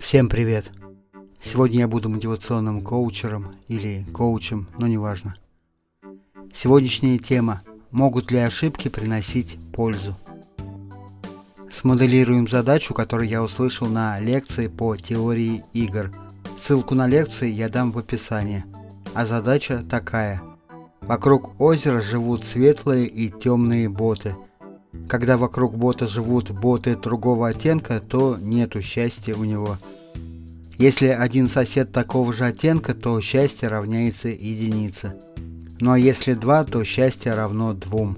Всем привет! Сегодня я буду мотивационным коучером или коучем, но неважно. Сегодняшняя тема: могут ли ошибки приносить пользу? Смоделируем задачу, которую я услышал на лекции по теории игр. Ссылку на лекции я дам в описании. А задача такая: вокруг озера живут светлые и темные боты. Когда вокруг бота живут боты другого оттенка, то нету счастья у него. Если один сосед такого же оттенка, то счастье равняется единице. Ну а если два, то счастье равно 2.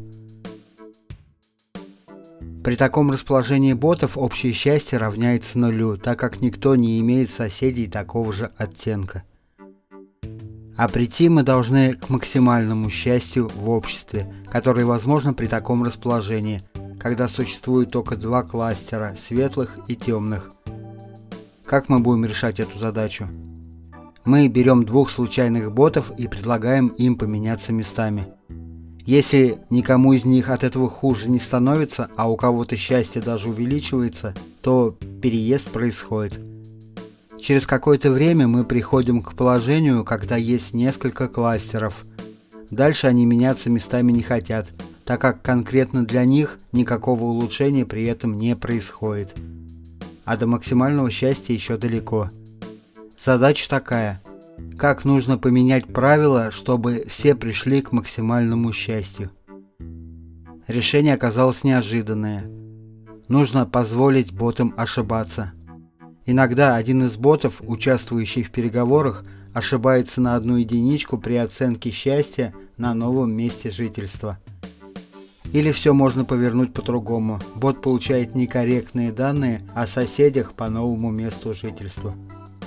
При таком расположении ботов общее счастье равняется 0, так как никто не имеет соседей такого же оттенка. А прийти мы должны к максимальному счастью в обществе, которое возможно при таком расположении, когда существует только 2 кластера, светлых и темных. Как мы будем решать эту задачу? Мы берем 2 случайных ботов и предлагаем им поменяться местами. Если никому из них от этого хуже не становится, а у кого-то счастье даже увеличивается, то переезд происходит. Через какое-то время мы приходим к положению, когда есть несколько кластеров. Дальше они меняться местами не хотят, так как конкретно для них никакого улучшения при этом не происходит. А до максимального счастья еще далеко. Задача такая: как нужно поменять правила, чтобы все пришли к максимальному счастью? Решение оказалось неожиданное. Нужно позволить ботам ошибаться. Иногда один из ботов, участвующий в переговорах, ошибается на 1 единичку при оценке счастья на новом месте жительства. Или все можно повернуть по-другому. Бот получает некорректные данные о соседях по новому месту жительства.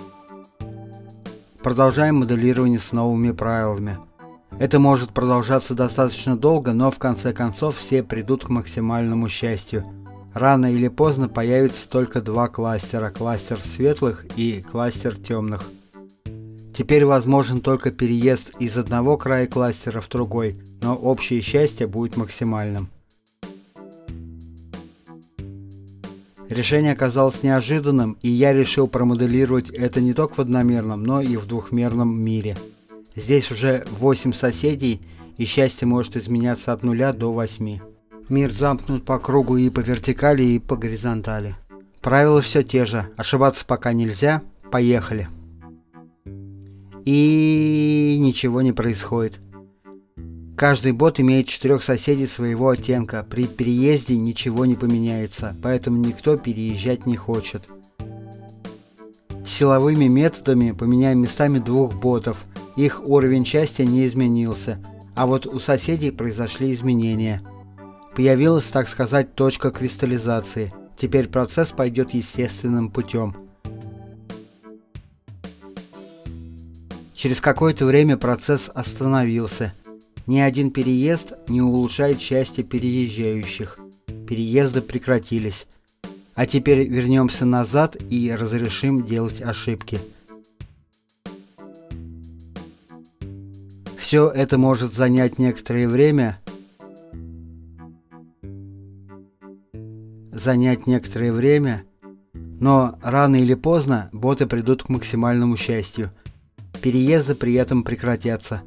Продолжаем моделирование с новыми правилами. Это может продолжаться достаточно долго, но в конце концов все придут к максимальному счастью. Рано или поздно появится только 2 кластера: кластер светлых и кластер темных. Теперь возможен только переезд из одного края кластера в другой, но общее счастье будет максимальным. Решение оказалось неожиданным, и я решил промоделировать это не только в одномерном, но и в двухмерном мире. Здесь уже 8 соседей, и счастье может изменяться от 0 до 8. Мир замкнут по кругу и по вертикали, и по горизонтали. Правила все те же. Ошибаться пока нельзя. Поехали. И ничего не происходит. Каждый бот имеет 4 соседей своего оттенка. При переезде ничего не поменяется, поэтому никто переезжать не хочет. Силовыми методами поменяем местами 2 ботов. Их уровень счастья не изменился, а вот у соседей произошли изменения. Появилась, так сказать, точка кристаллизации. Теперь процесс пойдет естественным путем. Через какое-то время процесс остановился. Ни один переезд не улучшает счастье переезжающих. Переезды прекратились. А теперь вернемся назад и разрешим делать ошибки. Все это может занять некоторое время. Но рано или поздно боты придут к максимальному счастью. Переезды при этом прекратятся.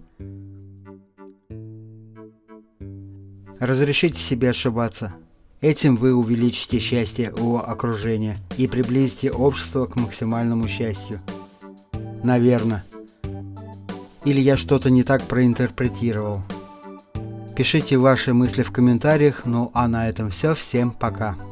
Разрешите себе ошибаться. Этим вы увеличите счастье у окружения и приблизите общество к максимальному счастью. Наверное. Или я что-то не так проинтерпретировал. Пишите ваши мысли в комментариях. Ну а на этом все. Всем пока.